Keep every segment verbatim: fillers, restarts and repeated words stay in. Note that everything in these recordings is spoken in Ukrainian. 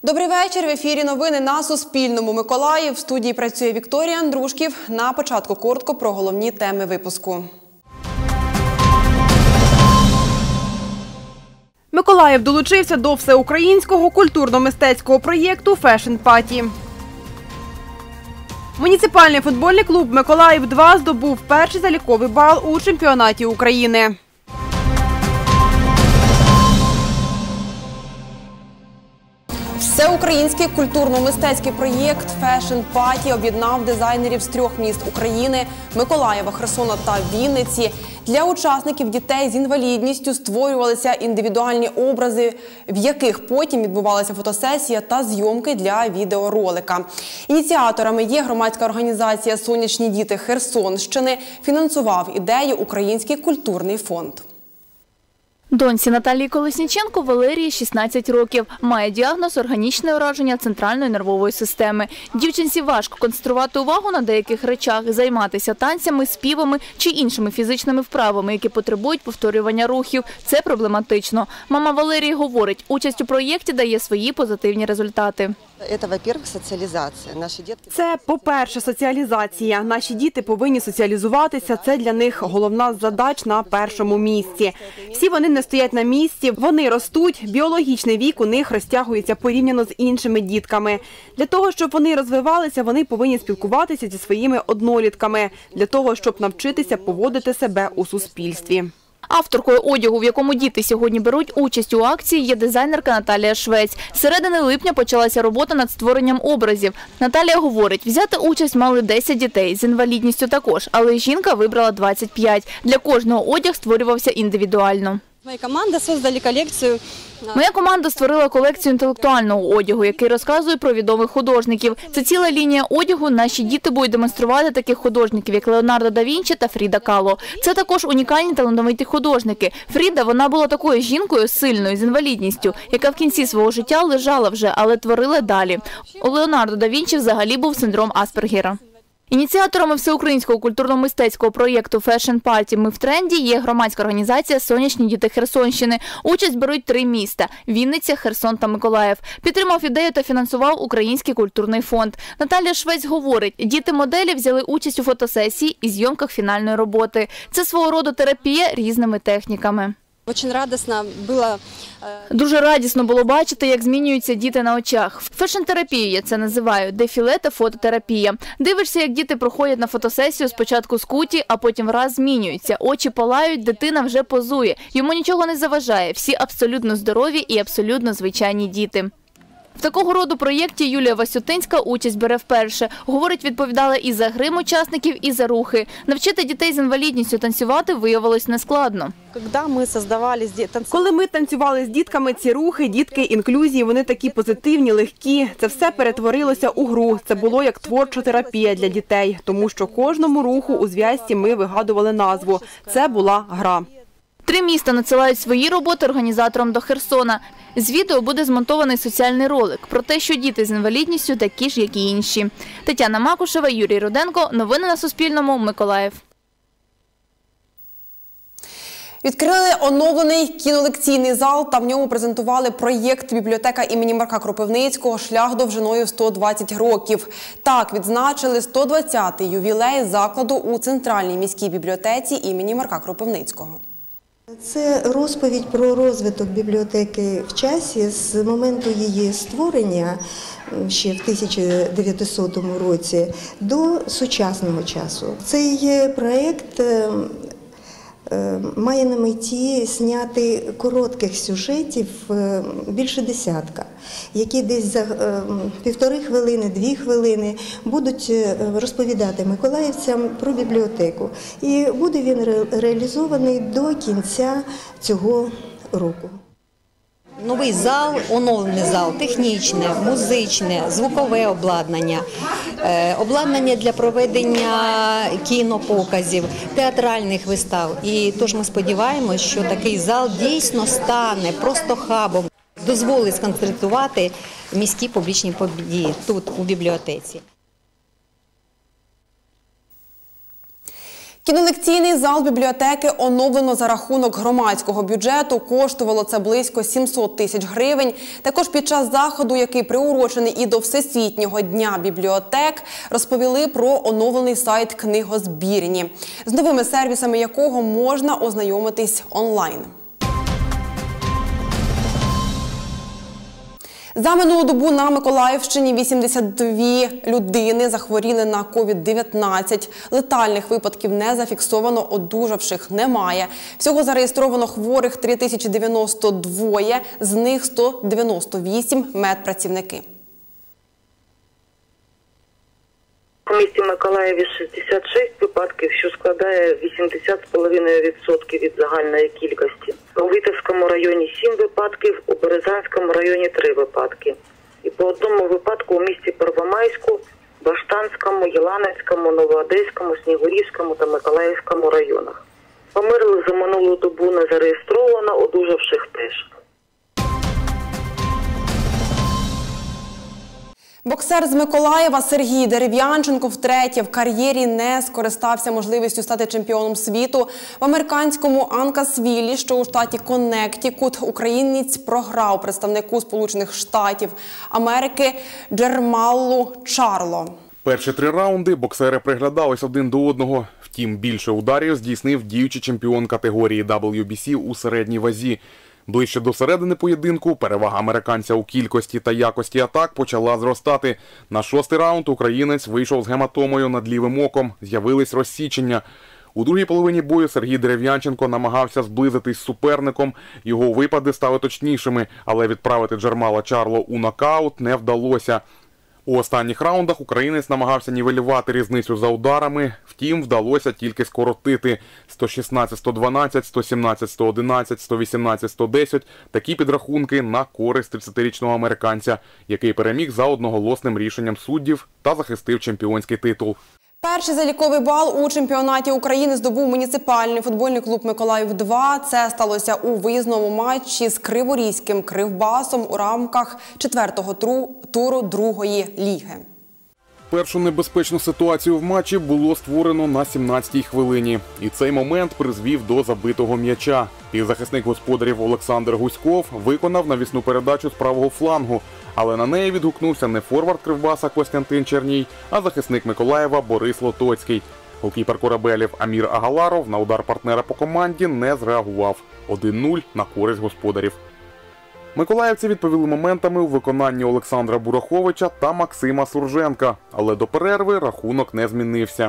Добрий вечір. В ефірі новини на Суспільному. Миколаїв. В студії працює Вікторія Андрушків. На початку коротко про головні теми випуску. Миколаїв долучився до всеукраїнського культурно-мистецького проєкту «Фешн Паті». Муніципальний футбольний клуб «Миколаїв-два» здобув перший заліковий бал у чемпіонаті України. Всеукраїнський культурно-мистецький проєкт «Фешн Паті» об'єднав дизайнерів з трьох міст України – Миколаєва, Херсона та Вінниці. Для учасників дітей з інвалідністю створювалися індивідуальні образи, в яких потім відбувалася фотосесія та зйомки для відеоролика. Ініціаторами є громадська організація «Сонячні діти Херсонщини», фінансував ідею Український культурний фонд. Доньці Наталії Колесніченко Валерії шістнадцять років. Має діагноз – органічне ураження центральної нервової системи. Дівчинці важко концентрувати увагу на деяких речах, займатися танцями, співами чи іншими фізичними вправами, які потребують повторювання рухів. Це проблематично. Мама Валерії говорить, участь у проєкті дає свої позитивні результати. Це, по-перше, соціалізація. Наші дітки... Це, по-перше, соціалізація. Наші діти повинні соціалізуватися. Це для них головна з задач на першому місці. Всі вони не стоять на місці, вони ростуть, біологічний вік у них розтягується порівняно з іншими дітками. Для того, щоб вони розвивалися, вони повинні спілкуватися зі своїми однолітками, для того, щоб навчитися поводити себе у суспільстві. Авторкою одягу, в якому діти сьогодні беруть участь у акції, є дизайнерка Наталія Швець. З середини липня почалася робота над створенням образів. Наталія говорить, взяти участь мали десять дітей, з інвалідністю також, але жінка вибрала двадцять п'ять. Для кожного одяг створювався індивідуально. Моя команда створила колекцію. Моя команда створила колекцію інтелектуального одягу, який розказує про відомих художників. Це ціла лінія одягу. Наші діти будуть демонструвати таких художників, як Леонардо да Вінчі та Фріда Кало. Це також унікальні талановиті художники. Фріда, вона була такою жінкою сильною, з інвалідністю, яка в кінці свого життя лежала вже, але творила далі. У Леонардо да Вінчі взагалі був синдром Аспергера. Ініціаторами всеукраїнського культурно-мистецького проєкту «Фешн Паті. Ми в тренді» є громадська організація «Сонячні діти Херсонщини». Участь беруть три міста – Вінниця, Херсон та Миколаїв. Підтримав ідею та фінансував Український культурний фонд. Наталія Швець говорить, діти-моделі взяли участь у фотосесії і зйомках фінальної роботи. Це свого роду терапія різними техніками. Дуже радісно було... Дуже радісно було бачити, як змінюються діти на очах. Фешн-терапію я це називаю – дефіле та фототерапія. Дивишся, як діти проходять на фотосесію, спочатку скуті, а потім раз змінюються. Очі палають, дитина вже позує. Йому нічого не заважає. Всі абсолютно здорові і абсолютно звичайні діти. В такого роду проєкті Юлія Васютинська участь бере вперше. Говорить, відповідала і за грим учасників, і за рухи. Навчити дітей з інвалідністю танцювати виявилось нескладно. Коли ми танцювали з дітками, ці рухи, дітки, інклюзії, вони такі позитивні, легкі. Це все перетворилося у гру. Це було як творча терапія для дітей. Тому що кожному руху у зв'язці ми вигадували назву. Це була гра. Три міста надсилають свої роботи організаторам до Херсона. З відео буде змонтований соціальний ролик про те, що діти з інвалідністю такі ж, як і інші. Тетяна Макушева, Юрій Руденко. Новини на Суспільному. Миколаїв. Відкрили оновлений кінолекційний зал та в ньому презентували проєкт «Бібліотека імені Марка Кропивницького. Шлях довжиною сто двадцять років». Так відзначили сто двадцятий ювілей закладу у Центральній міській бібліотеці імені Марка Кропивницького. Це розповідь про розвиток бібліотеки в часі з моменту її створення ще в тисяча дев'ятисотому році до сучасного часу. Цей проєкт має на меті зняти коротких сюжетів більше десятка, які десь за півтори хвилини, дві хвилини будуть розповідати миколаївцям про бібліотеку. І буде він реалізований до кінця цього року. Новий зал, оновлений зал, технічне, музичне, звукове обладнання, обладнання для проведення кінопоказів, театральних вистав. І тож ми сподіваємося, що такий зал дійсно стане просто хабом, дозволить сконцентрувати міські публічні події тут, у бібліотеці. Кінолекційний зал бібліотеки оновлено за рахунок громадського бюджету. Коштувало це близько сімсот тисяч гривень. Також під час заходу, який приурочений і до Всесвітнього дня бібліотек, розповіли про оновлений сайт книгозбірні, з новими сервісами якого можна ознайомитись онлайн. За минулу добу на Миколаївщині вісімдесят дві людини захворіли на ковід дев'ятнадцять. Летальних випадків не зафіксовано, одужавших немає. Всього зареєстровано хворих три тисячі дев'яносто два, з них сто дев'яносто вісім – медпрацівники. У місті Миколаєві шістдесят шість випадків, що складає вісімдесят цілих п'ять десятих відсотка від загальної кількості. У Витівському районі сім випадків, у Березанському районі три випадки. І по одному випадку у місті Первомайську, Баштанському, Єланівському, Новоодеському, Снігурівському та Миколаївському районах. Померлих за минулу добу не зареєстровано, одужавших теж. Боксер з Миколаєва Сергій Дерев'янченко втретє в кар'єрі не скористався можливістю стати чемпіоном світу. В американському Анкасвіллі, що у штаті Коннектикут, українець програв представнику Сполучених Штатів Америки Джермаллу Чарло. Перші три раунди боксери приглядались один до одного. Втім, більше ударів здійснив діючий чемпіон категорії дабл ю бі сі у середній вазі. Ближче до середини поєдинку перевага американця у кількості та якості атак почала зростати. На шостий раунд українець вийшов з гематомою над лівим оком, з'явились розсічення. У другій половині бою Сергій Дерев'янченко намагався зблизитись з суперником, його випади стали точнішими, але відправити Джермала Чарло у нокаут не вдалося. У останніх раундах українець намагався нівелювати різницю за ударами, втім, вдалося тільки скоротити сто шістнадцять сто дванадцять, сто сімнадцять сто одинадцять, сто вісімнадцять сто десять – такі підрахунки на користь тридцятирічного американця, який переміг за одноголосним рішенням суддів та захистив чемпіонський титул. Перший заліковий бал у чемпіонаті України здобув муніципальний футбольний клуб «Миколаїв-два». Це сталося у виїзному матчі з Криворізьким «Кривбасом» у рамках четвертого туру другої ліги. Першу небезпечну ситуацію в матчі було створено на сімнадцятій хвилині. І цей момент призвів до забитого м'яча. Півзахисник господарів Олександр Гуськов виконав навісну передачу з правого флангу, але на неї відгукнувся не форвард Кривбаса Костянтин Черній, а захисник Миколаєва Борис Лотоцький. Голкіпер корабелів Амір Агаларов на удар партнера по команді не зреагував. один нуль на користь господарів. Миколаївці відповіли моментами у виконанні Олександра Бураховича та Максима Сурженка, але до перерви рахунок не змінився.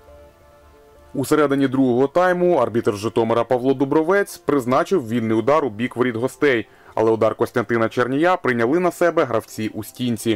У середині другого тайму арбітр з Житомира Павло Дубровець призначив вільний удар у бік воріт гостей, але удар Костянтина Чернія прийняли на себе гравці у стінці.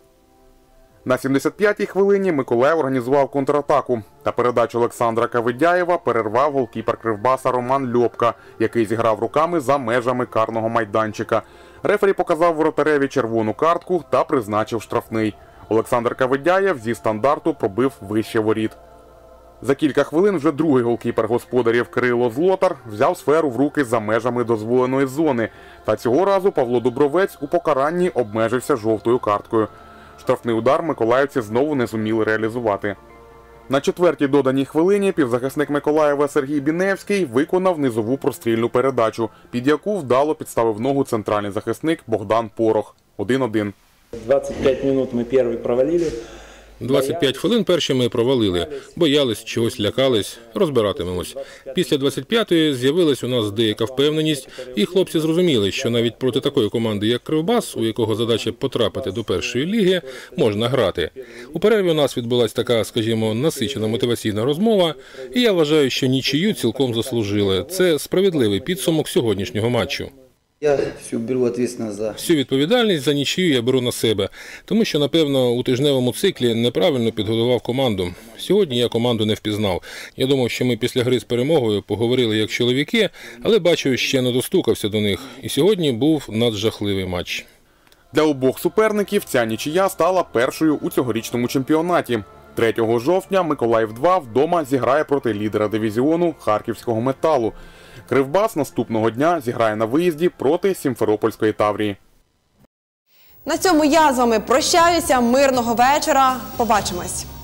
На сімдесят п'ятій хвилині Миколаїв організував контратаку, та передачу Олександра Кавидяєва перервав голкіпер Кривбаса Роман Льопка, який зіграв руками за межами карного майданчика. Рефері показав воротареві червону картку та призначив штрафний. Олександр Кавидяєв зі стандарту пробив вище воріт. За кілька хвилин вже другий голкіпер господарів Кирило Злотар взяв сферу в руки за межами дозволеної зони. Та цього разу Павло Дубровець у покаранні обмежився жовтою карткою. Штрафний удар миколаївці знову не зуміли реалізувати. На четвертій доданій хвилині півзахисник Миколаєва Сергій Біневський виконав низову прострільну передачу, під яку вдало підставив ногу центральний захисник Богдан Порох. один один. двадцять п'ять хвилин ми перший провалили. двадцять п'ять хвилин перші ми провалили, боялись, чогось лякались, розбиратимемось. Після двадцять п'ятої з'явилась у нас деяка впевненість, і хлопці зрозуміли, що навіть проти такої команди, як Кривбас, у якого задача потрапити до першої ліги, можна грати. У перерві у нас відбулась така, скажімо, насичена мотиваційна розмова, і я вважаю, що нічию цілком заслужили. Це справедливий підсумок сьогоднішнього матчу. Я всю беру відповідальність за... Всю відповідальність за нічию я беру на себе, тому що, напевно, у тижневому циклі неправильно підготував команду. Сьогодні я команду не впізнав. Я думав, що ми після гри з перемогою поговорили як чоловіки, але, бачу, ще не достукався до них. І сьогодні був наджахливий матч. Для обох суперників ця нічия стала першою у цьогорічному чемпіонаті. третього жовтня Миколаїв-два вдома зіграє проти лідера дивізіону Харківського Металу. Кривбас наступного дня зіграє на виїзді проти Сімферопольської Таврії. На цьому я з вами прощаюся. Мирного вечора. Побачимось.